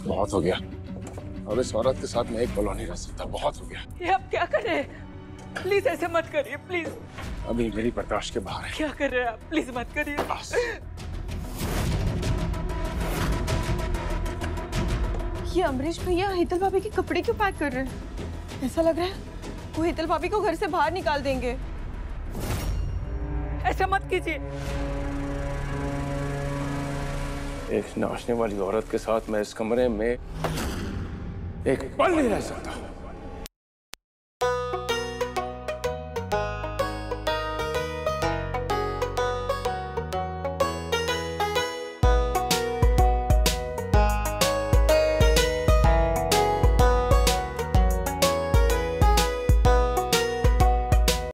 बहुत हो गया। अब इस औरत के साथ मैं एक पल नहीं रह सकता। बहुत हो गया। ये आप क्या कर रहे हैं? प्लीज ऐसे मत करिए प्लीज। अभी मेरी बर्दाश्त के बाहर है। क्या कर रहे हैं आप? प्लीज मत करिए। बस। ये अमरीश भैया हीतल भाभी के कपड़े क्यों पैक कर रहे हैं? ऐसा लग रहा है वो हीतल भाभी को घर से बाहर निकाल देंगे। ऐसा मत कीजिए। एक नाचने वाली औरत के साथ मैं इस कमरे में एक पल नहीं रह सकता।